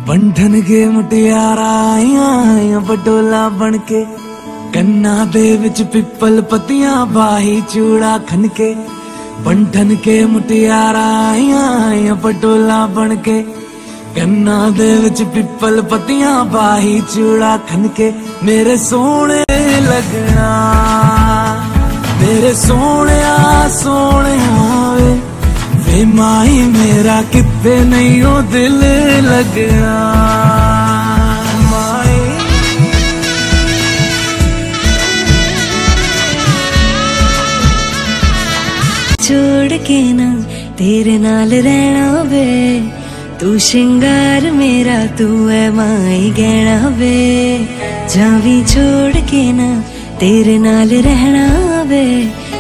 बंधन के मुटियारा आया बटोला बनके, कन्ना दे विच पिपल पतियां बाही चूड़ा खनके। बंधन के मुटियारा आया बटोला बनके, कन्ना दे विच पिपल पतियां बाही चूड़ा खनके। मेरे सोने लगना, मेरे सोने सोने वे माही मेरा कितने नहीं हो दिल लगना। छोड़ के ना तेरे नाल रहना वे, तू श्रृंगार मेरा तू है माई गहना वे। जावी छोड़ के ना तेरे नाल रहना वे,